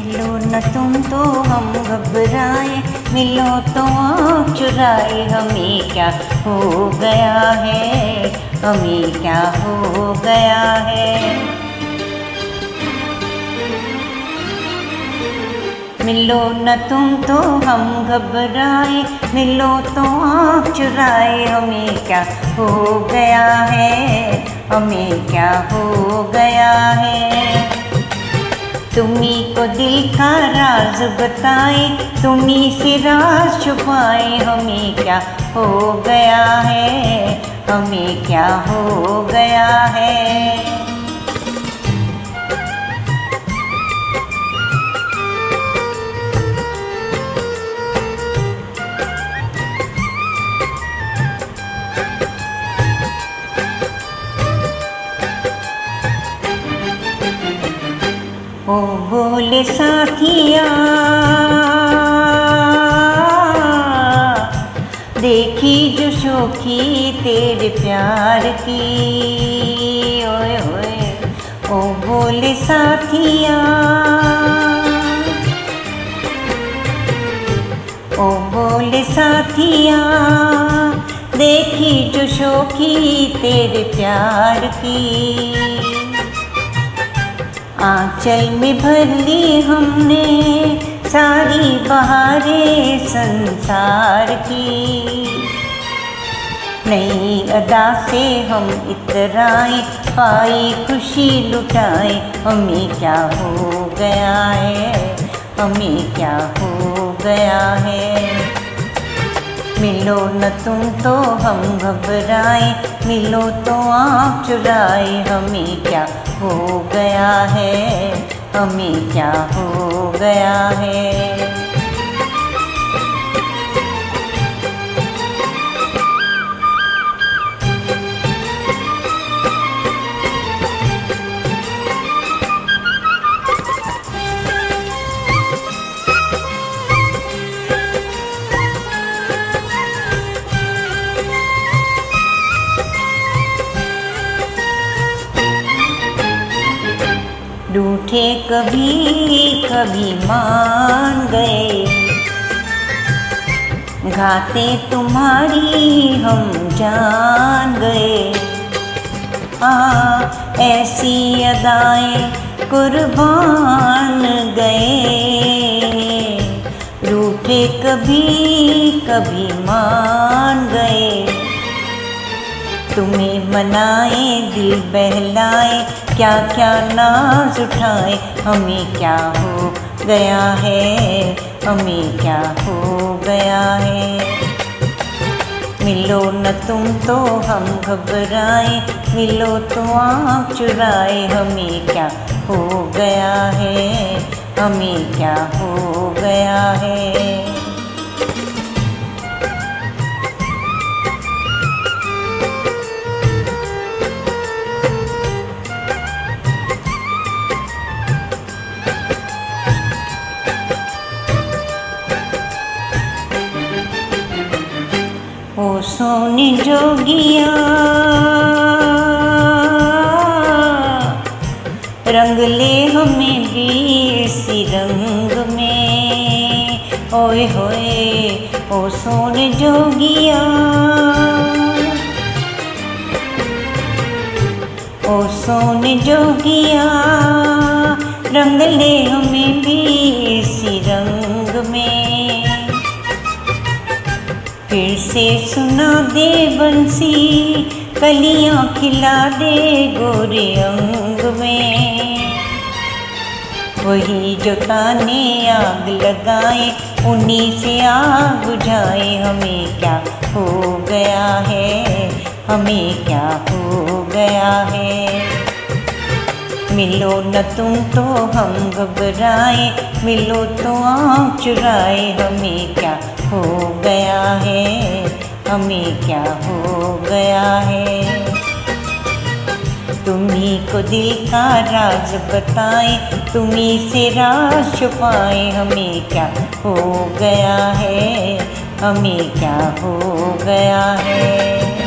मिलो न तुम तो हम घबराए, मिलो तो आँख चुराए। हमें क्या हो गया है, हमें क्या हो गया है। मिलो न तुम तो हम घबराए, मिलो तो आँख चुराए। हमें क्या हो गया है, हमें क्या हो गया है। तुम्ही को दिल का राज बताए, तुम्ही से राज छुपाए। हमें क्या हो गया है, हमें क्या हो गया है। ओ बोले साथिया, देखी जो शोखी तेरे प्यार की। ओए ओए ओ बोले साथिया, ओ बोले साथिया, देखी जो शोखी तेरे प्यार की। आंचल में भर ली हमने सारी बहारें संसार की। नई अदा से हम इतराए, पाई खुशी लुटाए। हमें क्या हो गया है, हमें क्या हो गया है। मिलो न तुम तो हम घबराए, मिलो तो आँख चुराए। हमें क्या हो गया है, हमें क्या हो गया है। रूठे कभी कभी मान गए, घाते तुम्हारी हम जान गए। ऐसी अदाएं कुर्बान गए। रूठे कभी कभी मान गए। तुम्हें मनाए दिल बहलाए, क्या क्या नाज उठाए। हमें क्या हो गया है, हमें क्या हो गया है। मिलो न तुम तो हम घबराए, मिलो तो आँख चुराए। हमें क्या हो गया है, हमें क्या हो गया है। ओ सोने जोगिया, रंग ले हमें भी इसी रंग में। ओए होए ओ सोने जोगिया, ओ सोने जोगिया, रंग ले हमें भी इसी रंग में। फिर से सुना दे बंसी, कलियां खिला दे गोरे अंग में। वही जो ताने आग लगाए, उन्हीं से आग बुझाए। हमें क्या हो गया है, हमें क्या हो गया है। मिलो न तुम तो हम घबराए, मिलो तो आँख चुराए। हमें क्या हो गया है, हमें क्या हो गया है। तुम्ही को दिल का राज बताए, तुम्ही से राज छुपाए। हमें क्या हो गया है, हमें क्या हो गया है।